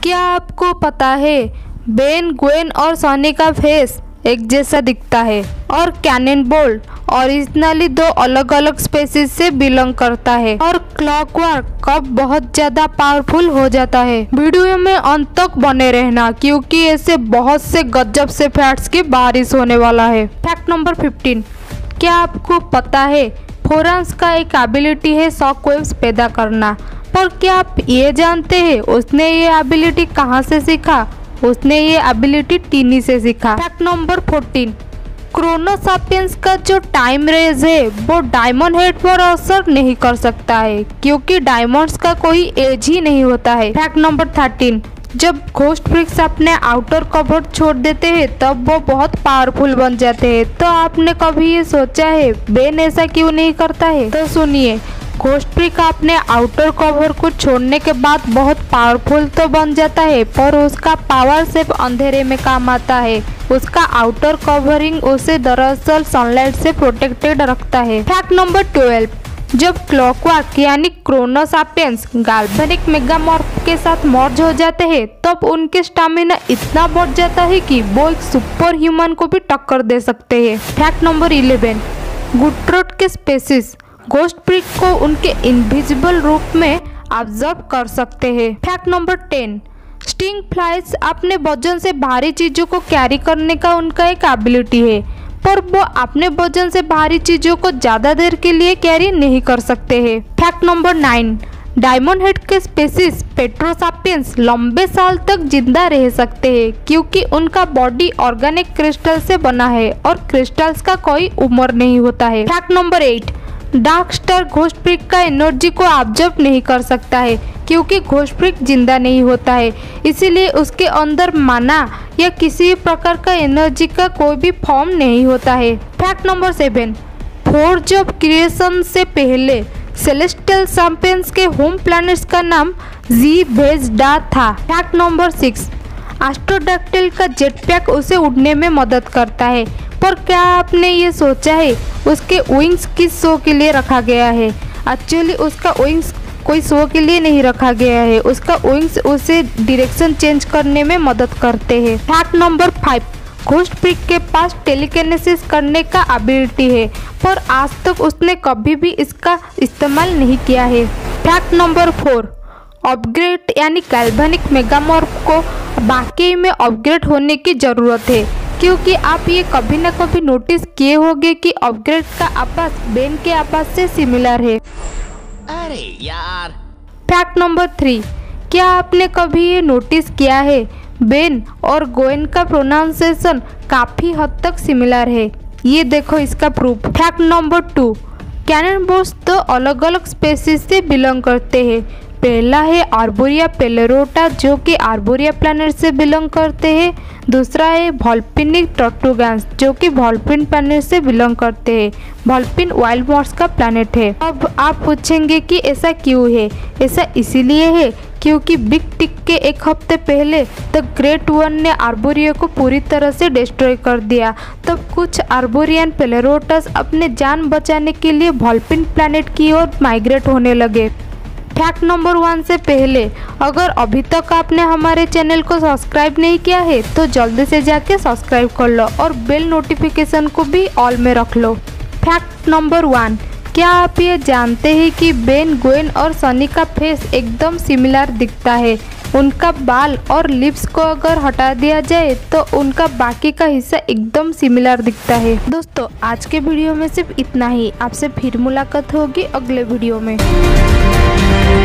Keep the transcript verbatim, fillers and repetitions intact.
क्या आपको पता है बेन, ग्वेन और सनी का फेस एक जैसा दिखता है और कैननबॉल ओरिजिनली दो अलग अलग स्पेसीज से बिलोंग करता है और क्लॉकवर्क कब बहुत ज्यादा पावरफुल हो जाता है। वीडियो में अंत तक बने रहना क्योंकि ऐसे बहुत से गजब से फैक्ट्स की बारिश होने वाला है। फैक्ट नंबर फिफ्टीन, क्या आपको पता है फोरन्स का एक एबिलिटी है शॉक वेव्स पैदा करना, पर क्या आप ये जानते हैं उसने ये एबिलिटी कहाँ से सीखा? उसने ये एबिलिटी टीनी से सीखा। फैक्ट नंबर फोर्टीन, क्रोनोसापियंस का जो टाइम रेज है वो डायमंड हेड पर असर नहीं कर सकता है क्योंकि डायमंड्स का कोई एज ही नहीं होता है। फैक्ट नंबर थर्टीन, जब घोस्ट फ्रीक्स अपने आउटर कवर छोड़ देते हैं तब वो बहुत पावरफुल बन जाते हैं। तो आपने कभी ये सोचा है बेन ऐसा क्यों नहीं करता है? तो सुनिए, घोस्ट फ्रीक अपने आउटर कवर को छोड़ने के बाद बहुत पावरफुल तो बन जाता है पर उसका पावर सिर्फ अंधेरे में काम आता है। उसका आउटर कवरिंग उसे दरअसल सनलाइट से प्रोटेक्टेड रखता है। फैक्ट नंबर ट्वेल्व, जब क्लॉकवर्क यानी क्रोनोसापियंस गाल्वेनिक मेगामॉर्फ के साथ मर्ज हो जाते हैं तब उनके स्टामिना इतना बढ़ जाता है कि वो एक सुपर ह्यूमन को भी टक्कर दे सकते हैं। फैक्ट नंबर इलेवन, गुट्रोट के स्पेसीज घोस्ट फ्रीक को उनके इनविजिबल रूप में ऑब्जर्व कर सकते हैं। Fact number ten, Stinkflies अपने वजन से भारी चीजों को कैरी करने का उनका एक एबिलिटी है पर वो अपने वजन से भारी चीजों को ज्यादा देर के लिए कैरी नहीं कर सकते हैं। Fact number nine, Diamondhead के स्पेसीज पेट्रोसापियंस लंबे साल तक जिंदा रह सकते हैं क्योंकि उनका बॉडी ऑर्गेनिक क्रिस्टल से बना है और क्रिस्टल्स का कोई उम्र नहीं होता है। Fact number eight, dark star ghost freak का एनर्जी को ऑब्जर्व नहीं कर सकता है क्योंकि घोस्ट फ्रीक जिंदा नहीं होता है, इसीलिए उसके अंदर माना या किसी प्रकार का एनर्जी का कोई भी फॉर्म नहीं होता है। Fact number seven, Forge of Creation से पहले सेलेस्टियल चैंपियंस के होम प्लैनेट्स का नाम जी भेजडा था। फैक्ट नंबर सिक्स, एस्ट्रोडैक्टिल का जेट पैक उसे उड़ने में मदद करता है पर क्या आपने ये सोचा है उसके विंग्स किस शो के लिए रखा गया है? एक्चुअली उसका विंग्स कोई शो के लिए नहीं रखा गया है, उसका विंग्स उसे डायरेक्शन चेंज करने में मदद करते हैं। Fact number five, Ghost Freak के पास टेलीकिनेसिस करने का एबिलिटी है पर आज तक उसने कभी भी इसका इस्तेमाल नहीं किया है। फैक्ट नंबर फोर, अपग्रेड यानी गैल्वेनिक मेगामॉर्फ को बाकी में अपग्रेड होने की ज़रूरत है क्योंकि आप ये कभी ना कभी नोटिस किए होंगे कि अपग्रेड का आवाज बेन के आवाज से सिमिलर है। अरे यार। फैक्ट नंबर थ्री, क्या आपने कभी ये नोटिस किया है बेन और ग्वेन का प्रोनाउंसिएशन काफ़ी हद तक सिमिलर है? ये देखो इसका proof. Fact number two, Cannonbolts दो अलग अलग स्पेसीज से बिलोंग करते हैं। पहला है आर्बोरिया पेलेरोटा जो कि आर्बोरिया प्लैनेट से बिलोंग करते हैं। दूसरा है वॉल्पिनिक टॉर्टुगान्स जो कि वॉल्पिन प्लैनेट से बिलोंग करते हैं। वॉल्पिन वाइल्ड मॉर्स का प्लैनेट है। अब आप पूछेंगे कि ऐसा क्यों है? ऐसा इसीलिए है क्योंकि बिग टिक के एक हफ्ते पहले द ग्रेट वन ने आर्बोरिया को पूरी तरह से डिस्ट्रॉय कर दिया। तब कुछ आर्बोरियन पेलेरोटस अपने जान बचाने के लिए वॉल्पिन प्लैनेट की ओर माइग्रेट होने लगे। फैक्ट नंबर वन से पहले अगर अभी तक आपने हमारे चैनल को सब्सक्राइब नहीं किया है तो जल्दी से जाके सब्सक्राइब कर लो और बेल नोटिफिकेशन को भी ऑल में रख लो। फैक्ट नंबर वन, क्या आप ये जानते हैं कि बेन, ग्वेन और सनी का फेस एकदम सिमिलर दिखता है? उनका बाल और लिप्स को अगर हटा दिया जाए तो उनका बाकी का हिस्सा एकदम सिमिलर दिखता है। दोस्तों आज के वीडियो में सिर्फ इतना ही, आपसे फिर मुलाकात होगी अगले वीडियो में।